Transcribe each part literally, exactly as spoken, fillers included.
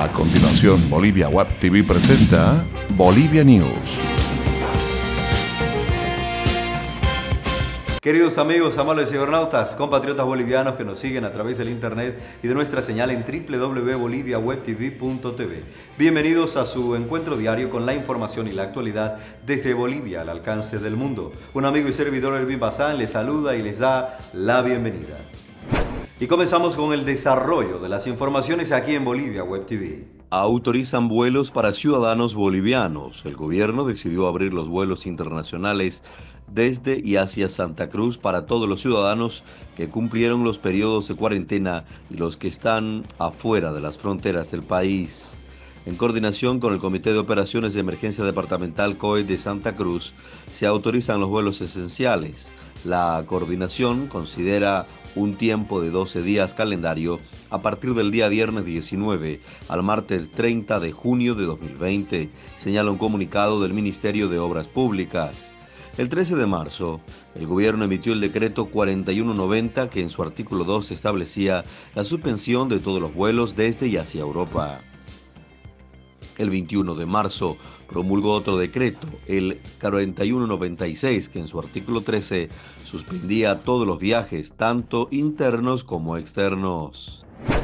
A continuación, Bolivia Web T V presenta Bolivia News. Queridos amigos, amables cibernautas, compatriotas bolivianos que nos siguen a través del internet y de nuestra señal en w w w punto bolivia web t v punto t v. Bienvenidos a su encuentro diario con la información y la actualidad desde Bolivia al alcance del mundo. Un amigo y servidor, Erwin Bazán, les saluda y les da la bienvenida. Y comenzamos con el desarrollo de las informaciones aquí en Bolivia Web T V. Autorizan vuelos para ciudadanos bolivianos. El gobierno decidió abrir los vuelos internacionales desde y hacia Santa Cruz para todos los ciudadanos que cumplieron los periodos de cuarentena y los que están afuera de las fronteras del país. En coordinación con el Comité de Operaciones de Emergencia Departamental C O E de Santa Cruz, se autorizan los vuelos esenciales. La coordinación considera un tiempo de doce días calendario a partir del día viernes diecinueve al martes treinta de junio de dos mil veinte, señala un comunicado del Ministerio de Obras Públicas. El trece de marzo, el gobierno emitió el decreto cuarenta y uno noventa que en su artículo dos establecía la suspensión de todos los vuelos desde y hacia Europa. El veintiuno de marzo promulgó otro decreto, el cuarenta y uno noventa y seis, que en su artículo trece suspendía todos los viajes, tanto internos como externos.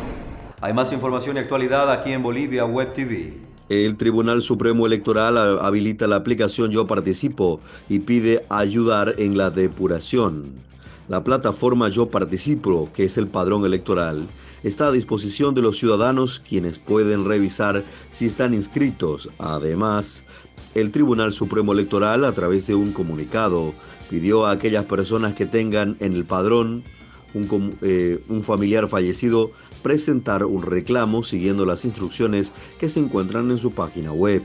Hay más información y actualidad aquí en Bolivia Web T V. El Tribunal Supremo Electoral habilita la aplicación Yo Participo y pide ayudar en la depuración. La plataforma Yo Participo, que es el padrón electoral, está a disposición de los ciudadanos, quienes pueden revisar si están inscritos. Además, el Tribunal Supremo Electoral, a través de un comunicado, pidió a aquellas personas que tengan en el padrón un, eh, un familiar fallecido presentar un reclamo siguiendo las instrucciones que se encuentran en su página web.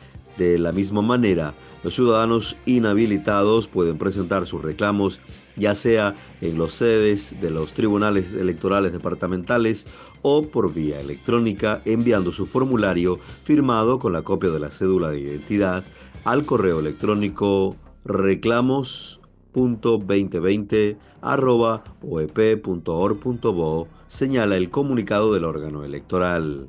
De la misma manera, los ciudadanos inhabilitados pueden presentar sus reclamos ya sea en los sedes de los tribunales electorales departamentales o por vía electrónica, enviando su formulario firmado con la copia de la cédula de identidad al correo electrónico reclamos punto dos mil veinte arroba o e p punto org punto bo, señala el comunicado del órgano electoral.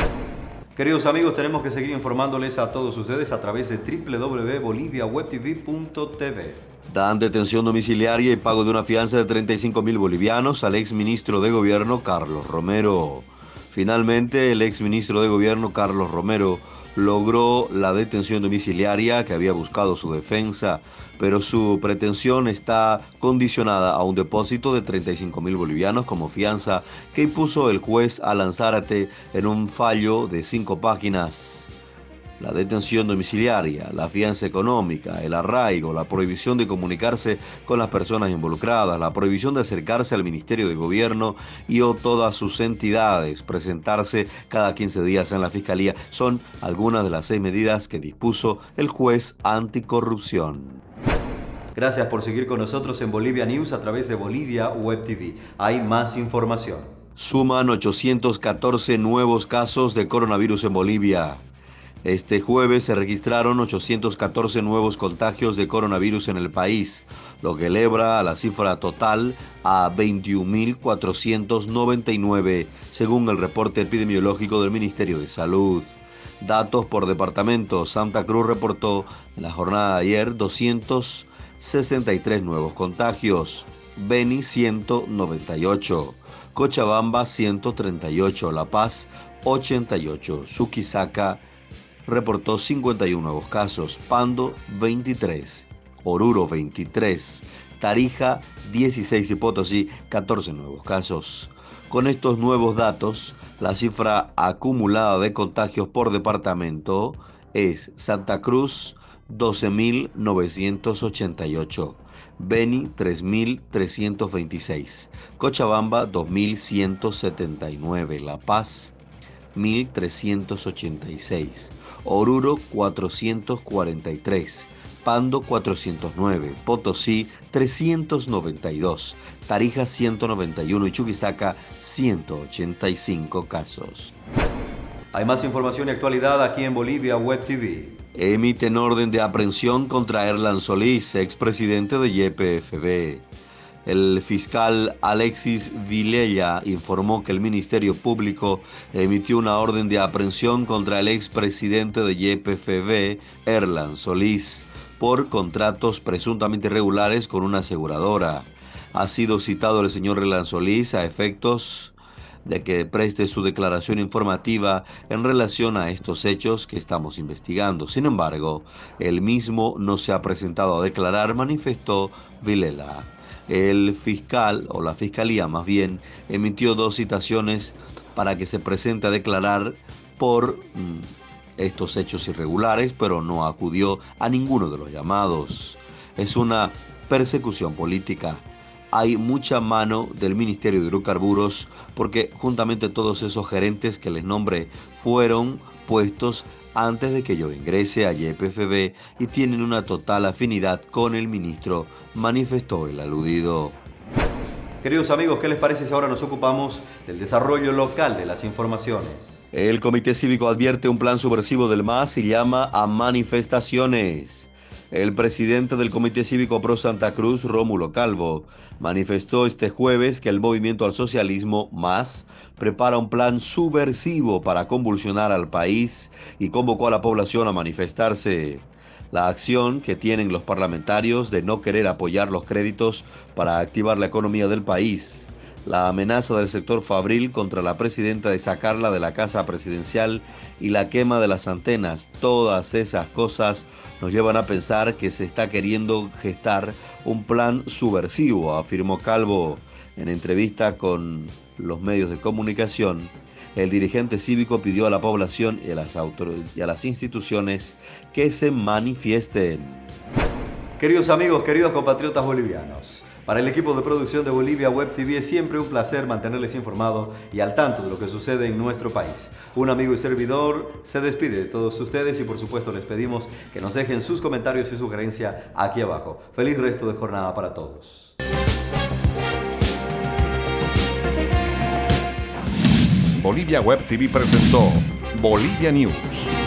Queridos amigos, tenemos que seguir informándoles a todos ustedes a través de w w w punto bolivia web t v punto t v. Dan detención domiciliaria y pago de una fianza de treinta y cinco mil bolivianos al exministro de Gobierno Carlos Romero. Finalmente, el exministro de Gobierno Carlos Romero logró la detención domiciliaria que había buscado su defensa, pero su pretensión está condicionada a un depósito de treinta y cinco mil bolivianos como fianza que impuso el juez Alan Zárate en un fallo de cinco páginas. La detención domiciliaria, la fianza económica, el arraigo, la prohibición de comunicarse con las personas involucradas, la prohibición de acercarse al Ministerio de Gobierno y o todas sus entidades, presentarse cada quince días en la Fiscalía, son algunas de las seis medidas que dispuso el juez anticorrupción. Gracias por seguir con nosotros en Bolivia News a través de Bolivia Web T V. Hay más información. Suman ochocientos catorce nuevos casos de coronavirus en Bolivia. Este jueves se registraron ochocientos catorce nuevos contagios de coronavirus en el país, lo que eleva a la cifra total a veintiún mil cuatrocientos noventa y nueve, según el reporte epidemiológico del Ministerio de Salud. Datos por departamento: Santa Cruz reportó en la jornada de ayer doscientos sesenta y tres nuevos contagios, Beni ciento noventa y ocho, Cochabamba ciento treinta y ocho, La Paz ochenta y ocho, Chuquisaca reportó cincuenta y uno nuevos casos, Pando veintitrés, Oruro veintitrés, Tarija dieciséis y Potosí catorce nuevos casos. Con estos nuevos datos, la cifra acumulada de contagios por departamento es Santa Cruz doce mil novecientos ochenta y ocho, Beni tres mil trescientos veintiséis, Cochabamba dos mil ciento setenta y nueve, La Paz mil trescientos ochenta y seis, Oruro cuatrocientos cuarenta y tres, Pando cuatrocientos nueve, Potosí trescientos noventa y dos, Tarija ciento noventa y uno y Chuquisaca ciento ochenta y cinco casos. Hay más información y actualidad aquí en Bolivia Web T V. Emiten orden de aprehensión contra Erlan Solís, expresidente de Y P F B. El fiscal Alexis Vilella informó que el Ministerio Público emitió una orden de aprehensión contra el expresidente de Y P F B, Erland Solís, por contratos presuntamente irregulares con una aseguradora. Ha sido citado el señor Erland Solís a efectos de que preste su declaración informativa en relación a estos hechos que estamos investigando. Sin embargo, el mismo no se ha presentado a declarar, manifestó Villela. El fiscal, o la fiscalía más bien, emitió dos citaciones para que se presente a declarar por mmm, estos hechos irregulares, pero no acudió a ninguno de los llamados. Es una persecución política. Hay mucha mano del Ministerio de Hidrocarburos porque juntamente todos esos gerentes que les nombré fueron puestos antes de que yo ingrese a Y P F B y tienen una total afinidad con el ministro, manifestó el aludido. Queridos amigos, ¿qué les parece si ahora nos ocupamos del desarrollo local de las informaciones? El Comité Cívico advierte un plan subversivo del M A S y llama a manifestaciones. El presidente del Comité Cívico Pro Santa Cruz, Rómulo Calvo, manifestó este jueves que el Movimiento al Socialismo, M A S, prepara un plan subversivo para convulsionar al país y convocó a la población a manifestarse. La acción que tienen los parlamentarios de no querer apoyar los créditos para activar la economía del país, la amenaza del sector fabril contra la presidenta de sacarla de la casa presidencial y la quema de las antenas, todas esas cosas nos llevan a pensar que se está queriendo gestar un plan subversivo, afirmó Calvo. En entrevista con los medios de comunicación, el dirigente cívico pidió a la población y a las, y a las instituciones que se manifiesten. Queridos amigos, queridos compatriotas bolivianos, para el equipo de producción de Bolivia Web T V es siempre un placer mantenerles informados y al tanto de lo que sucede en nuestro país. Un amigo y servidor se despide de todos ustedes y por supuesto les pedimos que nos dejen sus comentarios y sugerencias aquí abajo. Feliz resto de jornada para todos. Bolivia Web T V presentó Bolivia News.